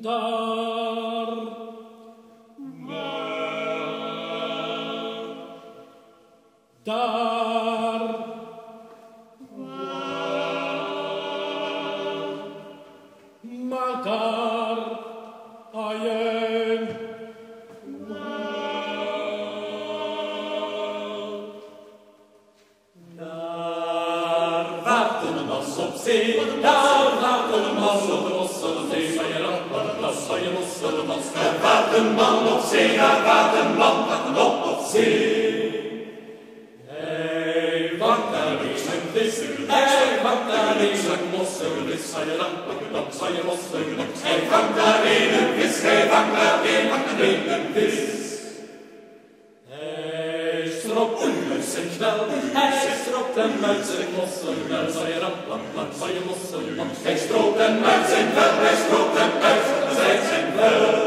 Dar, dar, makar, aien, dar, warten was op zee, dar, warten was op zee, je mosselen, er vaart een man op zee, daar vaart een man op zee. Hij vangt daar eens een vis, hij vangt daar eens een mosselvis, je je mosselen, hij vangt daar een vis, hij vangt daar een vis. Hij stropt hem uit zijn knel, hij stropt hem uit zijn mosselvel, je mosselen, hij stroopt hem uit zijn vel, hij stroopt hem uit zijn vel.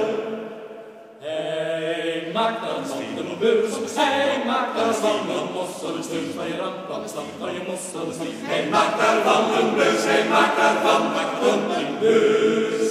Hij maakt daar van een beurs, hij maakt daar van een mosselbeurs, je mosselen, hij maakt daar van een beurs, hij maakt daar van een beurs.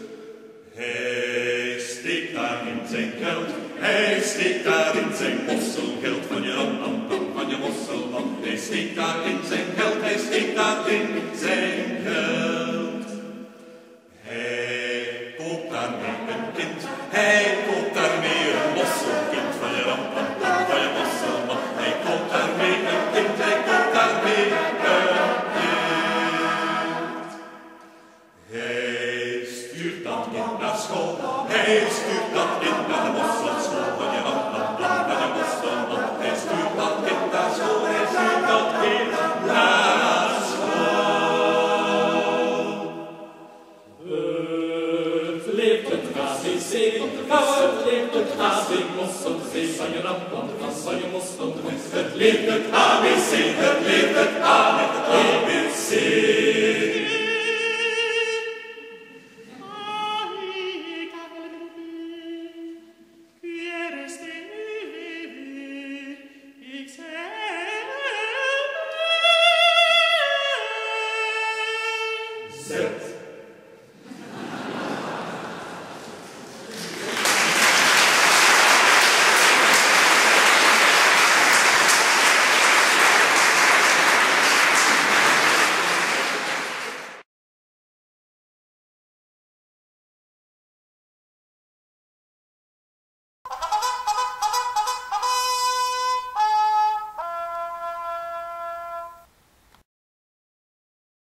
Hij steekt daar in zijn geld, hij steekt daar in zijn mosselgeld van je mosselman. Hij steekt daar in zijn geld, hij steekt daar in zijn geld. Hij koopt daarmee een kind, hij koopt daarmee een mosselkind van je mosselman. Hij koopt daarmee een kind, hij koopt daarmee een kind. Hij stuurt dat kind naar school, hij stuurt dat kind naar de mosselschool van je mosselman. Hij stuurt dat kind naar school, hij stuurt dat kind naar school. Het leeft het ABC, het leeft het AC, mosselsee, van je mosselman. Het leeft het ABC, het leeft het ABC.